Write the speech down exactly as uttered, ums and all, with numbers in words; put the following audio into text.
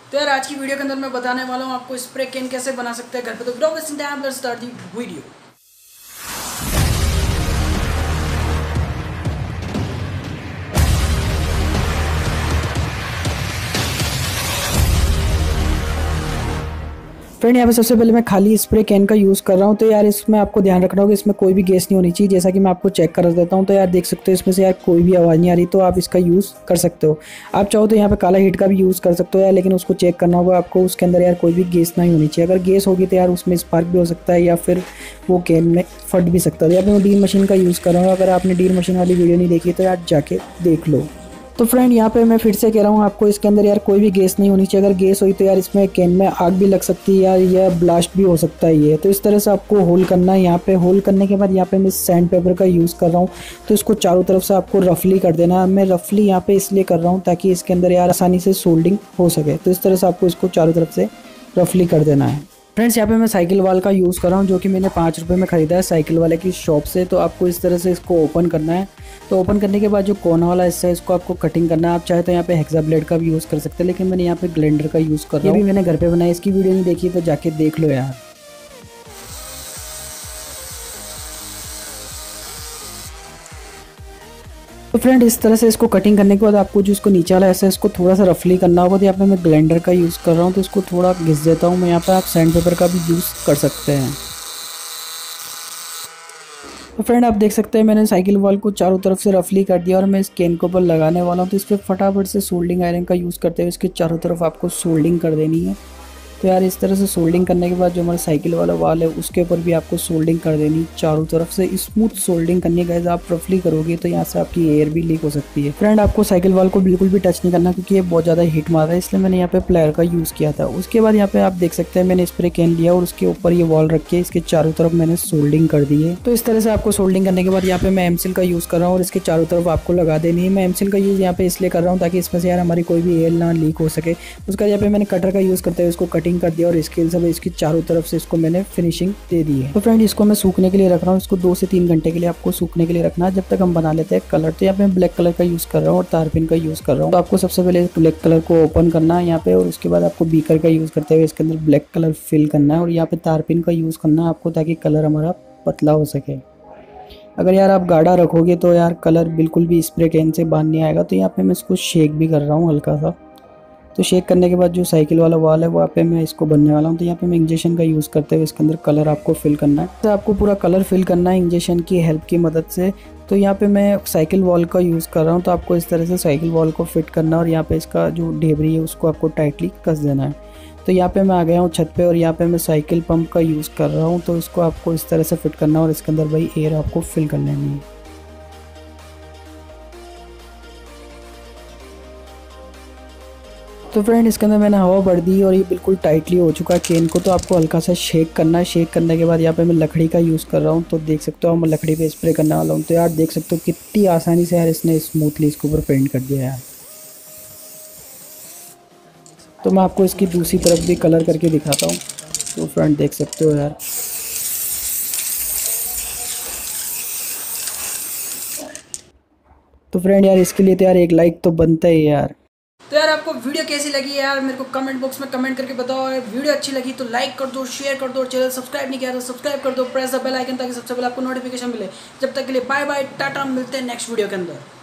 तो यार आज की वीडियो के अंदर मैं बताने वाला हूँ आपको स्प्रे कैन कैसे बना सकते हैं घर पे। तो without wasting time let's start the video. Friend यहाँ पे सबसे पहले मैं खाली स्प्रे कैन का यूज़ कर रहा हूँ। तो यार इसमें आपको ध्यान रखना होगा, इसमें कोई भी गैस नहीं होनी चाहिए। जैसा कि मैं आपको चेक कर देता हूँ, तो यार देख सकते हो इसमें से यार कोई भी आवाज़ नहीं आ रही, तो आप इसका यूज़ कर सकते हो। आप चाहो तो यहाँ पे काला हीट का भी यूज़ कर सकते हो यार, लेकिन उसको चेक करना होगा आपको, उसके अंदर यार कोई भी गैस नहीं होनी चाहिए। अगर गैस होगी तो यार उसमें स्पार्क भी हो सकता है या फिर वो कैन में फट भी सकता है। यहाँ पे मैं डील मशीन का यूज़ कर रहा हूँ। अगर आपने डील मशीन वाली वीडियो नहीं देखी तो यार जाके देख लो। तो फ्रेंड यहाँ पे मैं फिर से कह रहा हूँ आपको, इसके अंदर यार कोई भी गैस नहीं होनी चाहिए। अगर गैस हुई तो यार इसमें कैन में आग भी लग सकती है यार, यह ब्लास्ट भी हो सकता है ये। तो इस तरह से आपको होल करना है। यहाँ पे होल करने के बाद यहाँ पे मैं सैंड पेपर का यूज़ कर रहा हूँ। तो इसको चारों तरफ से आपको रफली कर देना है। मैं रफली यहाँ पे इसलिए कर रहा हूँ ताकि इसके अंदर यार आसानी से सोल्डिंग हो सके। तो इस तरह से आपको इसको चारों तरफ से रफली कर देना है। फ्रेंड्स यहाँ पे मैं साइकिल वाल का यूज़ कर रहा हूँ, जो कि मैंने पाँच रुपये में ख़रीदा है साइकिल वाले की शॉप से। तो आपको इस तरह से इसको ओपन करना है। तो ओपन करने के बाद जो कोना वाला हिस्सा है इसको आपको कटिंग करना है। आप चाहे तो यहाँ पे हेक्सा ब्लेड का भी यूज़ कर सकते हैं, लेकिन मैंने यहाँ पे ग्राइंडर का यूज़ कर रहा हूँ। ये भी मैंने घर पे बनाया, इसकी वीडियो नहीं देखी तो जाके देख लो यार। तो फ्रेंड इस तरह से इसको कटिंग करने के बाद आपको जो इसको नीचे वाला ऐसा इसको थोड़ा सा रफली करना होगा। तो यहाँ पे मैं ग्राइंडर का यूज़ कर रहा हूँ, तो इसको थोड़ा घिस देता हूँ मैं। यहाँ पे आप सैंड पेपर का भी यूज़ कर सकते हैं। तो फ्रेंड आप देख सकते हैं मैंने साइकिल वॉल को चारों तरफ से रफली कर दिया और मैं इस कैन के ऊपर लगाने वाला हूँ। तो इस पर फटाफट से सोल्डिंग आयरन का यूज़ करते हुए इसके चारों तरफ आपको सोल्डिंग कर देनी है। तो यार इस तरह से सोल्डिंग करने के बाद जो हमारा साइकिल वाला वाल है उसके ऊपर भी आपको सोल्डिंग कर देनी चारों तरफ से। स्मूथ सोल्डिंग करनी है, आप रफली करोगे तो यहाँ से आपकी एयर भी लीक हो सकती है। फ्रेंड आपको साइकिल वाल को बिल्कुल भी टच नहीं करना, क्योंकि ये बहुत ज़्यादा हीट मार रहा है, इसलिए मैंने यहाँ पे प्लेयर का यूज़ किया था। उसके बाद यहाँ पे आप देख सकते हैं मैंने स्प्रे कैन लिया और उसके ऊपर ये वॉल रख के इसके चारों तरफ मैंने सोल्डिंग कर दी है। तो इस तरह से आपको सोल्डिंग करने के बाद यहाँ पे मैं एमसिल का यूज़ कर रहा हूँ और इसके चारों तरफ आपको लगा देनी है। मैं एमसिल का यूज़ यहाँ पे इसलिए कर रहा हूँ ताकि इसमें से यार हमारी कोई भी एयर ना लीक हो सके। उसका यहाँ पे मैंने कटर का यूज़ करते हुए इसको कटिंग कर दिया और इसके सब इसकी चारों तरफ से इसको मैंने फिनिशिंग दे दी है। तो फ्रेंड इसको मैं सूखने के लिए रख रहा हूँ। इसको दो से तीन घंटे के लिए आपको सूखने के लिए रखना है, जब तक हम बना लेते हैं कलर। तो यहाँ पे मैं ब्लैक कलर का यूज़ कर रहा हूँ और तारपिन का यूज़ कर रहा हूँ। तो आपको सबसे पहले ब्लैक कलर को ओपन करना है यहाँ पे, और उसके बाद आपको बीकर का यूज़ करते हुए इसके अंदर ब्लैक कलर फिल करना है और यहाँ पे तारपिन का यूज़ करना है आपको, ताकि कलर हमारा पतला हो सके। अगर यार आप गाढ़ा रखोगे तो यार कलर बिल्कुल भी स्प्रे कैन से बाहर नहीं आएगा। तो यहाँ पे मैं इसको शेक भी कर रहा हूँ हल्का सा। तो शेक करने के बाद जो साइकिल वाला वॉल है वहाँ पे मैं इसको बनने वाला हूँ। तो यहाँ पे मैं इंजेक्शन का यूज़ करते हुए इसके अंदर कलर आपको फिल करना है। तो आपको पूरा कलर फिल करना है इंजेक्शन की हेल्प की मदद से। तो यहाँ पे मैं साइकिल वॉल का यूज़ कर रहा हूँ। तो आपको इस तरह से साइकिल वॉल को फिट करना है और यहाँ पे इसका जो ढेबरी है उसको आपको टाइटली कस देना है। तो यहाँ पे मैं आ गया हूँ छत पे और यहाँ पे मैं साइकिल पंप का यूज़ कर रहा हूँ। तो इसको आपको इस तरह से फिट करना है और इसके अंदर भाई एयर आपको फिल कर लेनी है। तो फ्रेंड इसके अंदर मैंने हवा भर दी और ये बिल्कुल टाइटली हो चुका है कैन को। तो आपको हल्का सा शेक करना है। शेक करने के बाद यहाँ पे मैं लकड़ी का यूज़ कर रहा हूँ। तो देख सकते हो मैं लकड़ी पे स्प्रे करने वाला हूँ। तो यार देख सकते हो कितनी आसानी से यार इसने स्मूथली इसके ऊपर पेंट कर दिया यार। तो मैं आपको इसकी दूसरी तरफ भी कलर करके दिखाता हूँ। तो फ्रेंड देख सकते हो यार, तो फ्रेंड यार इसके लिए तो यार एक लाइक तो बनता है यार। तो यार आपको वीडियो कैसी लगी यार मेरे को कमेंट बॉक्स में कमेंट करके बताओ। वीडियो अच्छी लगी तो लाइक कर दो, शेयर कर दो, चैनल सब्सक्राइब नहीं किया तो सब्सक्राइब कर दो, प्रेस द बेल आइकन ताकि सबसे पहले आपको नोटिफिकेशन मिले। जब तक के लिए बाय बाय, टाटा, मिलते हैं नेक्स्ट वीडियो के अंदर।